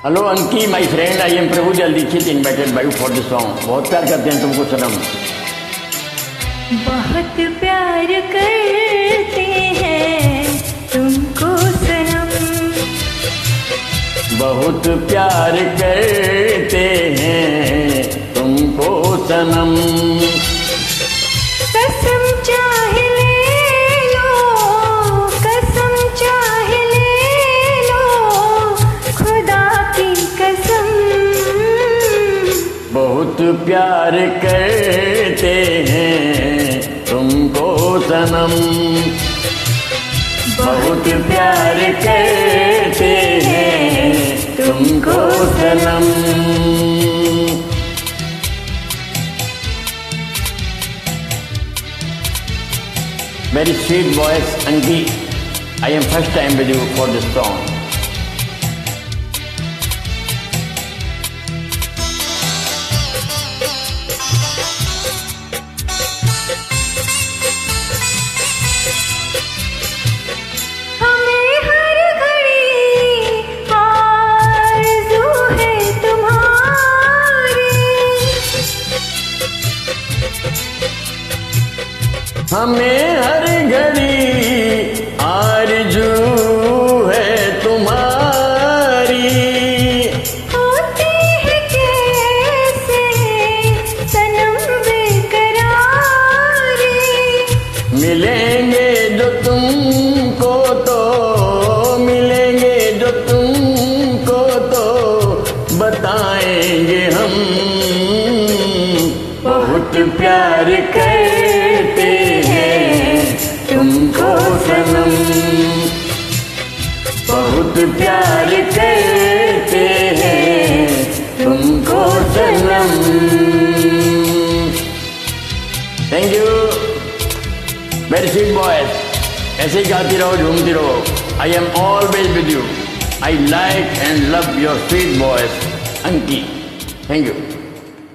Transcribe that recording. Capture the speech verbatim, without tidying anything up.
Hello Anki my friend, I am Prabhu Dikshit invited by you for this song. बहुत प्यार करते हैं तुमको सनम। बहुत प्यार करते हैं तुमको सनम, बहुत प्यार करते हैं तुमको सनम। कसम चाहे ले लो, कसम चाहे ले लो, खुदा की कसम। बहुत प्यार करते हैं तुमको सनम, बहुत प्यार करते हैं तुमको सनम। Very sweet voice, Anki. I am first time with you for this song. हमें हर घड़ी आरज़ू है तुम्हारी, हमें हर घड़ी आरज़ू है तुम्हारी। होती है कैसे सनम बेकरारी, मिलेंगे जो तुमको तो मिलेंगे जो तुमको तो बताएंगे हम। बहुत प्यार करते हैं तुमको सनम, बहुत प्यार करते हैं तुमको सनम। Thank you, very sweet boys. ऐसे ही गाती रहो, झूमती रहो। I am always with you. I like and love your sweet boys Anki. Thank you.